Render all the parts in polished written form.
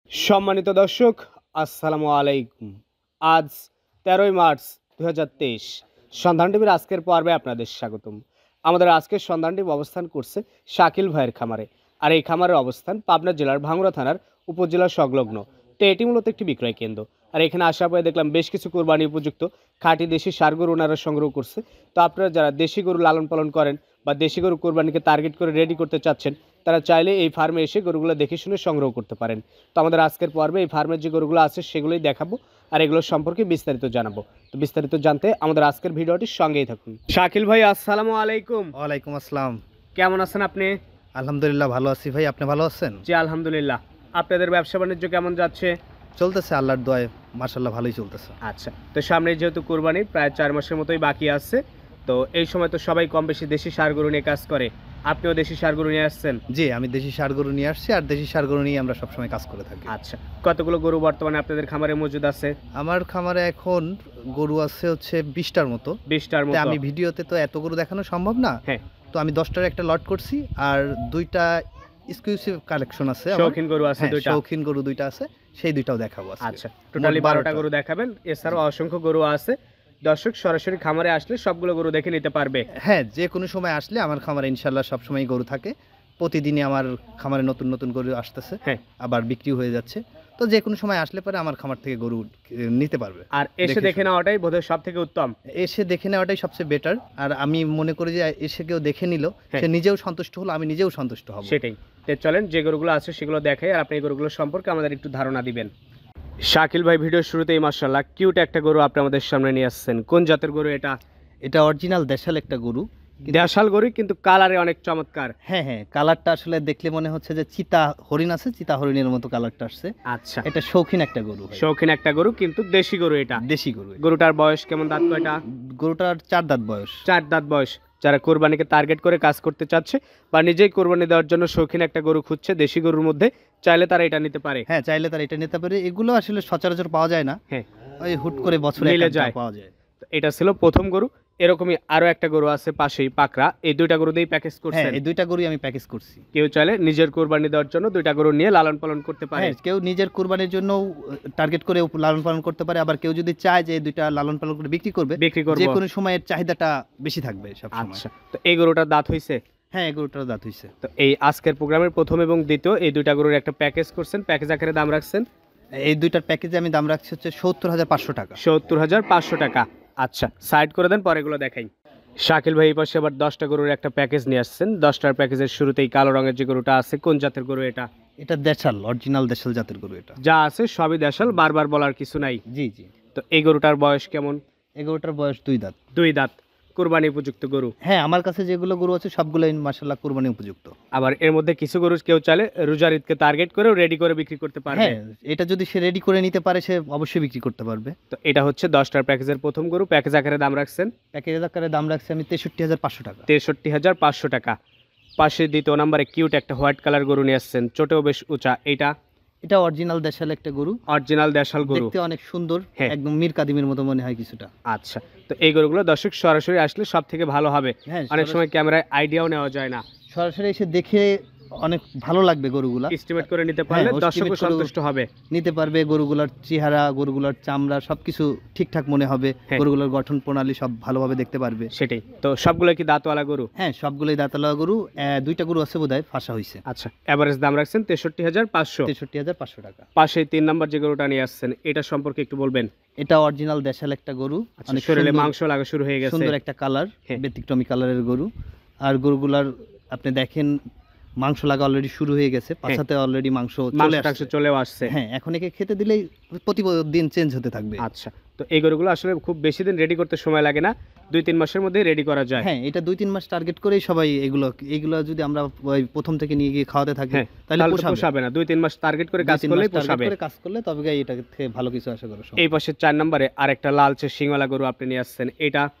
সম্মানিত দর্শক, আসসালামু আলাইকুম। আজ ১৩ই মার্চ ২০২৩ সন্ধান টিভির আজকের পর্বে আপনাদের স্বাগতম। আমাদের আজকের সন্ধান টিভি অবস্থান করছে শাকিল ভাইয়ের খামারে। আর এই খামারের অবস্থান পাবনা জেলার ভাঙ্গুড়া থানার উপজেলা সংলগ্ন। তো এটি মূলত একটি বিক্রয় কেন্দ্র। আর এখানে আসার পরে দেখলাম বেশ কিছু কোরবানি উপযুক্ত খাঁটি দেশি ষাঁড় গরু ওনারা সংগ্রহ করছে। তো আপনারা যারা দেশি গরু লালন পালন করেন বা দেশি গরু কোরবানিকে টার্গেট করে রেডি করতে চাচ্ছেন, তারা চাইলে এই ফার্মে এসে গরুগুলো দেখে শুনে সংগ্রহ করতে পারেন। তো আমাদের আজকের পর্বে এই ফার্মের যে গরুগুলো আছে সেগুলোই দেখাবো আর এগুলোর সম্পর্কে বিস্তারিত জানাবো। তো বিস্তারিত জানতে আমাদের আজকের ভিডিওটির সঙ্গেই থাকুন। শাকিল ভাই, আসসালামু আলাইকুম। ওয়ালাইকুম আসসালাম। কেমন আছেন আপনি? আলহামদুলিল্লাহ ভালো আছি ভাই, আপনি ভালো আছেন? জি আলহামদুলিল্লাহ। আপনাদের ব্যবসা বাণিজ্য কেমন যাচ্ছে? চলতেছে আল্লাহর দোয়ায়, মাশাআল্লাহ ভালোই চলতেছে। আচ্ছা, তো সামনে যেহেতু কোরবানি প্রায় 4 মাসের মতোই বাকি আছে, তো এই সময় তো সবাই কম বেশি দেশি ষাঁড় গরু নিয়ে কাজ করে। আপনিও দেশি ষাঁড় গরু নিয়ে আসছেন? জি, আমি দেশি ষাঁড় গরু নিয়ে আসছি আর দেশি ষাঁড় গরু নিয়ে আমরা সবসময় কাজ করে থাকি। আচ্ছা, কতগুলো গরু বর্তমানে আপনাদের খামারে মজুদ আছে? আমার খামারে এখন গরু আছে হচ্ছে 20টার মতো। 20টার মতো? আমি ভিডিওতে তো এত গরু দেখানো সম্ভব না। হ্যাঁ, তো আমি 10টার একটা লট করছি আর 2টা এক্সক্লুসিভ কালেকশন আছে। শৌখিন গরু আছে 2টা? শৌখিন গরু 2টা আছে, সেই 2টাও দেখাবো আজকে। আচ্ছা, টোটালি 12টা গরু দেখাবেন। এছাড়াও অসংখ্য গরু আছে। দর্শক সরাসরি খামারে আসলে সবগুলো গরু দেখে নিতে পারবে। হ্যাঁ, যে কোনো সময় আসলে আমার খামারে ইনশাল্লাহ সবসময় গরু থাকে। প্রতিদিনই আমার খামারে নতুন নতুন গরু আসতেছে, হ্যাঁ, আবার বিক্রি হয়ে যাচ্ছে। তো যে কোনো সময় আসলে পরে আমার খামার থেকে গরু নিতে পারবে। আর এসে দেখে নেওয়াটাই বোধহয় সব থেকে উত্তম। এসে দেখে নেওয়াটাই সবচেয়ে বেটার। আর আমি মনে করি যে এসে কেউ দেখে নিল, হ্যাঁ, সে নিজেও সন্তুষ্ট হলো, আমি নিজেও সন্তুষ্ট হব। সেটাই। তো চলেন যে গরুগুলো আছে সেগুলো দেখাই আর আপনি এই গরুগুলো সম্পর্কে আমাদের একটু ধারণা দিবেন। শাকিল ভাই, ভিডিওর শুরুতেই মাশাআল্লাহ কিউট একটা গরু আপনি আমাদের সামনে নিয়ে আসছেন। কোন জাতের গরু এটা? এটা অরিজিনাল দেশাল একটা গরু। দেশাল গরু, কিন্তু কালারে অনেক চমৎকার। হ্যাঁ হ্যাঁ, কালারটা আসলে দেখলে মনে হচ্ছে যে চিতা হরিণ আছে, চিতা হরিণের মতো কালারটা আসছে। আচ্ছা, এটা শৌখিন একটা গরু। শৌখিন একটা গরু, কিন্তু দেশি গরু এটা? দেশি গরু। গরুটার বয়স কেমন, দাঁত কয়টা? গরুটার 4 দাঁত বয়স। 4 দাঁত বয়স। যারা কোরবানিকে টার্গেট করে কাজ করতে চাচ্ছে বা নিজেই কোরবানি দেওয়ার জন্য শৌখিন একটা গরু খুঁজছে দেশি গরুর মধ্যে, চাইলে তারা এটা নিতে পারে। হ্যাঁ, চাইলে তারা এটা নিতে পারে। এগুলো আসলে সচরাচর পাওয়া যায় না। হ্যাঁ, ওই হুট করে বছরে মিলে একটা যায়। পাওয়া যায়। তো এটা ছিল প্রথম গরু। এরকমই আরো একটা গরু আছে পাশেই পাকড়া। এই 2টা গরু দিয়েই প্যাকেজ হ্যাঁ, করছেন? এই 2টা গরুই আমি প্যাকেজ করছি। কেউ চাইলে নিজের কোরবানি দেওয়ার জন্য 2টা গরু নিয়ে লালন পালন করতে পারে। হ্যাঁ, কেউ নিজের কুরবানির জন্য টার্গেট করে লালন পালন করতে পারে, আবার কেউ যদি চায় যে এই 2টা লালন পালন করে বিক্রি করবে, যে কোনো সময়ের চাহিদাটা বেশি থাকবে সব সময়। আচ্ছা, তো এই গরুটার দাঁত হইছে? হ্যাঁ, এই গরুটার দাঁত হইছে। তো এই আজকের প্রোগ্রামের প্রথম এবং দ্বিতীয় এই 2টা গরুর একটা প্যাকেজ করছেন, প্যাকেজ আকারে দাম রাখছেন? এই 2টার প্যাকেজে আমি দাম রাখছি হচ্ছে ৭০,৫০০ টাকা। ৭০,৫০০ টাকা। আচ্ছা, সাইড করে দেন, পরে এগুলো দেখাই। শাকিল ভাই এই পাশে আবার 10টা গরুর একটা প্যাকেজ নিয়ে আসছেন। 10টার প্যাকেজের শুরুতেই কালো রঙের যে গরুটা আছে, কোন জাতের গরু এটা? এটা দেশাল, অরিজিনাল দেশাল জাতের গরু এটা। যা আছে সবই দেশাল, বারবার বলার কিছু নাই। জি জি। তো এই গরুটার বয়স কেমন? এই গরুটার বয়স 2 দাঁত। 2 দাঁত। কুরবানি উপযুক্ত গরু? হ্যাঁ, আমার কাছে যেগুলো গরু আছে সবগুলোই মাশাআল্লাহ কুরবানি উপযুক্ত। আবার এর মধ্যে কিছু গরু কেউ চাইলে রোজার ঈদকে টার্গেট করেও রেডি করে বিক্রি করতে পারবে। হ্যাঁ, এটা যদি সে রেডি করে নিতে পারে সে অবশ্যই বিক্রি করতে পারবে। তো এটা হচ্ছে 10টার প্যাকেজের প্রথম গরু। প্যাকেজ আকারে দাম রাখছেন? প্যাকেজ আকারে দাম রাখছি আমি ৬৩,৫০০ টাকা। ৬৩,৫০০ টাকা। পাশে দ্বিতীয় নম্বরে কিউট একটা হোয়াইট কালার গরু নিয়ে আসছেন, চোটেও বেশ উঁচা। এটা অরিজিনাল দেশাল একটা গরু। অরিজিনাল দেশাল গরু, দেখতে অনেক সুন্দর, হ্যাঁ, একদম মীর কাদিমের মতো মনে হয় কিছুটা। আচ্ছা, তো এই গরুগুলো দর্শক সরাসরি আসলে সব থেকে ভালো হবে। হ্যাঁ, অনেক সময় ক্যামেরায় আইডিয়াও নেওয়া যায় না। সরাসরি এসে দেখে অনেক ভালো লাগবে গরুগুলা। এস্টিমেট করে নিতে পারলে হ্যাঁ, দর্শকও estimate করে সন্তুষ্ট হবে। নিতে পারবে। গরুগুলার চেহারা, গরুগুলার চামড়া সবকিছু ঠিকঠাক মনে হবে। হ্যাঁ, গরুগুলার গঠন প্রণালী সব ভালোভাবে দেখতে পারবে। সেটাই তো। সবগুলো কি দাঁতওয়ালা গরু? হ্যাঁ, সবগুলোই দাঁতালা গরু। 2টা গরু আছে বোধহয় ফাঁসা হয়েছে। আচ্ছা, এভারেজ দাম রাখছেন ৬৩,৫০০। ৬৩,৫০০ টাকা। পাশে 3 নাম্বার যে গরুটা নিয়ে আসছেন, এটা সম্পর্কে একটু বলবেন? এটা অরিজিনাল দেশাল একটা গরু। অনেক শরীরে মাংস লাগা শুরু হয়ে গেছে, সুন্দর একটা কালার, হ্যাঁ, ব্যতিক্রমী কালারের গরু। আর গরুগুলার আপনি দেখেন মাংস লাগা অলরেডি শুরু হয়ে গেছে, পাছাতে অলরেডি মাংস চলেও আসছে। হ্যাঁ, এখন একে খেতে দিলেই প্রতিদিন চেঞ্জ হতে থাকবে। আচ্ছা, তো এই গরুগুলো আসলে খুব বেশি দিন রেডি করতে সময় লাগে না, 2-3 মাসের মধ্যে রেডি করা যায়। হ্যাঁ, এটা 2-3 মাস টার্গেট করেই সবাই এগুলো যদি আমরা ওই প্রথম থেকে নিয়ে গিয়ে খাওয়াতে থাকি, হ্যাঁ, তাহলে পোষাবে না। 2-3 মাস টার্গেট করে কাজ করলেই পোষাবে। কাজ করলে তবে এটা থেকে ভালো কিছু আশা করা সম্ভব। এই পাশে 4 নম্বরে আরেকটা লালচে সিংওয়ালা গরু আপনি নিয়ে আসছেন,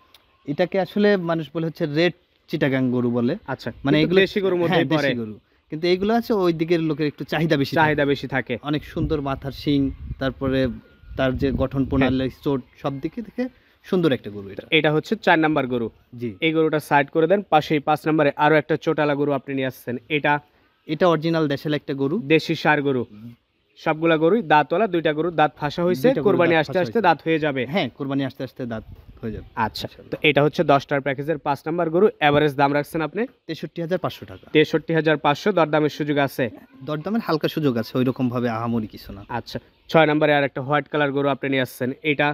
এটাকে আসলে মানুষ বলে হচ্ছে রেড চিটাগাং গরু বলে। আচ্ছা, মানে এগুলো দেশি গরুর মধ্যেই পড়ে। দেশি গরু, কিন্তু এইগুলো আছে ওই দিকের লোকের একটু চাহিদা বেশি থাকে। অনেক সুন্দর মাথার শিং, তারপরে তার যে গঠন প্রণালী, চোট, সব দিকে থেকে সুন্দর একটা গরু। এটা হচ্ছে 4 নাম্বার গরু। জি, এই গরুটা সাইড করে দেন। পাশেই 5 নম্বরে আরো একটা চোটালা গরু আপনি নিয়ে আসছেন, এটা অরিজিনাল দেশাল একটা গরু, দেশি ষাঁড় গরু। সবগুলা গরুই দাঁতওয়ালা, দুইটা গরুর দাঁত ফাঁসা হয়েছে, দুইটা গরুর কোরবানি দাঁত আসতে ফাঁসা আসতে হয়েছে। দাঁত হয়ে যাবে। হ্যাঁ, কোরবানি আসতে আসতে দাঁত হয়ে যাবে। আচ্ছা, তো এটা হচ্ছে 10টার প্যাকেজের 5 নাম্বার গরু। এভারেজ দাম রাখছেন আপনি 63,500 টাকা। 63,500, দরদামের সুযোগ আছে। দরদামের হালকা সুযোগ আছে, ওইরকম ভাবে আহামরি কিছু না। আচ্ছা, 6 নম্বরে আর একটা হোয়াইট কালার গরু আপনি নিয়ে আসছেন।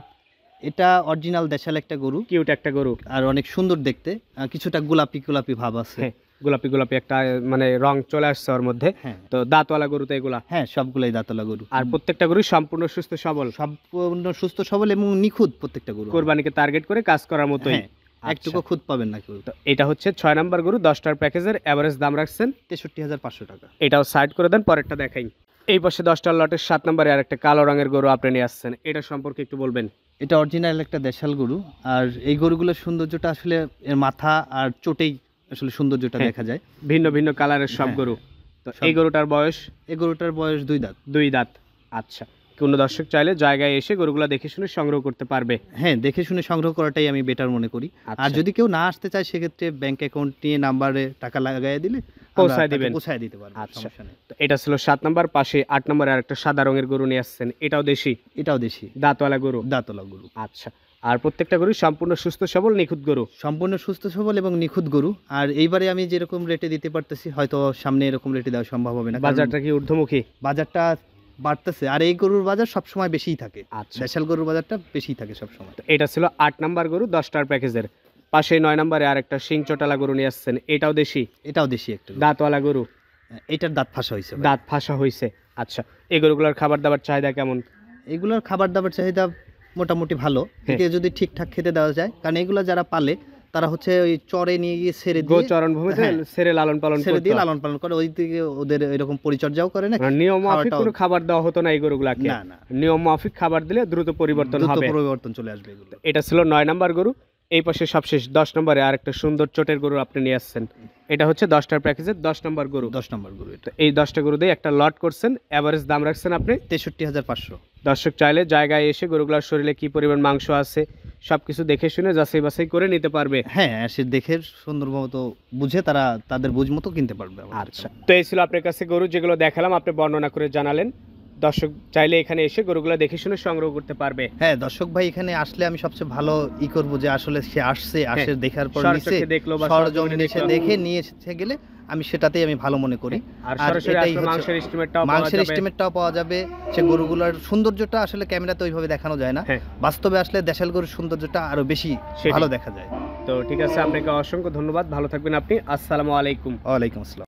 এটা অরিজিনাল দেশাল একটা গরু, কিউট একটা গরু, আর অনেক সুন্দর দেখতে, কিছুটা গোলাপি গোলাপি ভাব আছে। হ্যাঁ, গোলাপি গোলাপি একটা মানে রং চলে আসছে ওর মধ্যে। হ্যাঁ, তো দাঁতওয়ালা গরু তো এগুলা? হ্যাঁ, সবগুলাই দাঁতওয়ালা গরু, আর প্রত্যেকটা গরু সম্পূর্ণ সুস্থ সবল, সম্পূর্ণ সুস্থ সবল এবং নিখুঁত প্রত্যেকটা গরু, কোরবানিকে টার্গেট করে কাজ করার মতোই। হ্যাঁ, একটুকু খুঁত পাবেন না কেউ। তো এটা হচ্ছে 6 নাম্বার গরু, 10টার প্যাকেজের এভারেজ দাম রাখছেন 63,500 টাকা। এটাও সাইড করে দেন, পরেরটা দেখাই। এই পাশে 10টার লটের 7 নম্বরে আর একটা কালো রঙের গরু আপনি নিয়ে আসছেন, এটা সম্পর্কে একটু বলবেন। এটা অরিজিনাল একটা দেশাল গরু, আর এই গরুগুলোর সৌন্দর্যটা আসলে এর মাথা আর চোটেই আসলে সৌন্দর্যটা দেখা যায়। ভিন্ন ভিন্ন কালারের সব গরু। তো এই গরুটার বয়স? এই গরুটার বয়স 2 দাঁত। 2 দাঁত। আচ্ছা, কোনো দর্শক চাইলে জায়গায় এসে গরুগুলা দেখে শুনে সংগ্রহ করতে পারবে? হ্যাঁ, দেখে শুনে সংগ্রহ করাটাই আমি বেটার মনে করি। আর যদি কেউ না আসতে চায় সেক্ষেত্রে ব্যাংক অ্যাকাউন্ট নিয়ে নাম্বারে টাকা লাগাই দিলে পৌঁছায় দিবেন, পৌঁছায় দিতে পারবো। আচ্ছা, তো এটা ছিল 7 নাম্বার। পাশে 8 নম্বরে আর একটা সাদা রঙের গরু নিয়ে আসছেন, এটাও দেশি? এটাও দেশি, দাঁতওয়ালা গরু? দাঁতওয়ালা গরু। আচ্ছা, আর প্রত্যেকটা গরু সম্পূর্ণ সুস্থ সবল নিখুঁত গরু? সম্পূর্ণ সুস্থ সবল এবং নিখুঁত গরু। আর এইবারে আমি যেরকম রেটে দিতে পারতেছি হয়তো সামনে এরকম রেটে দেওয়া সম্ভব হবে না। বাজারটা কি ঊর্ধ্বমুখী? বাজারটা বাড়তেছে, আর এই গরুর বাজার সবসময় বেশিই থাকে। আচ্ছা, দেশাল গরুর বাজারটা বেশিই থাকে সবসময়। এটা ছিল 8 নাম্বার গরু 10টার প্যাকেজের। পাশে 9 নম্বরে আর একটা শিং চটালা গরু নিয়ে আসছেন, এটাও দেশি? এটাও দেশি একটা দাঁতওয়ালা গরু? এটার দাঁত ফাঁসা হয়েছে। দাঁত ফাঁসা হয়েছে। আচ্ছা, এই গরুগুলোর খাবার দাবার চাহিদা কেমন? এগুলোর খাবার দাবার চাহিদা মোটামুটি ভালো, একে যদি ঠিকঠাক খেতে দেওয়া যায়। কারণ এগুলো যারা পালে তারা হচ্ছে ওই চরে নিয়ে গিয়ে ছেড়ে দিয়ে, গোচরণ ভূমিতে ছেড়ে লালন পালন ছেড়ে দিয়ে লালন পালন করে, ওই দিকে ওদের এরকম পরিচর্যাও করে না। নিয়ম মাফিক কোনো খাবার দেওয়া হতো না এই গরুগুলাকে? না, না, নিয়ম মাফিক খাবার দিলে দ্রুত পরিবর্তন হবে, দ্রুত পরিবর্তন চলে আসবে এগুলো। এটা ছিল 9 নাম্বার গরু। এই পাশে সবশেষ 10 নম্বরে আর একটা সুন্দর চটের গরু আপনি নিয়ে আসছেন, এটা হচ্ছে 10টার প্যাকেজের 10 নম্বর গরু। 10 নম্বর গরু এটা। এই 10টা গরু দিয়ে একটা লট করছেন, এভারেজ দাম রাখছেন আপনি 63,500। দর্শক চাইলে জায়গায় এসে গরুগুলোর শরীরে কি পরিমাণ মাংস আছে সবকিছু দেখে শুনে যাচাই বাছাই করে নিতে পারবে। হ্যাঁ, সে দেখে সুন্দর মতো বুঝে তারা তাদের বুঝ মতো কিনতে পারবে। আচ্ছা, তো এই ছিল আপনার কাছে গরু যেগুলো দেখালাম, আপনি বর্ণনা করে জানালেন। দর্শক চাইলে এখানে এসে গরুগুলো দেখে শুনে সংগ্রহ করতে পারবে। হ্যাঁ, দর্শক ভাই এখানে আসলে আমি সবচেয়ে ভালো করবো যে আসলে সে আসে দেখার পর নিচে দেখলো বা সরজমিনে এসে দেখে নিয়ে এসে গেলে আমি সেটাতেই আমি ভালো মনে করি। আর সরাসরি আসলে মাংসের এস্টিমেটটাও পাওয়া যাবে। সে গরুগুলোর সৌন্দর্যটা আসলে ক্যামেরাতে ওইভাবে দেখানো যায় না, বাস্তবে আসলে দেশাল গরুর সৌন্দর্যটা আরো বেশি ভালো দেখা যায়। তো ঠিক আছে, আপনাকে অসংখ্য ধন্যবাদ, ভালো থাকবেন আপনি। আসসালামু আলাইকুম। ওয়ালাইকুম আসসালাম।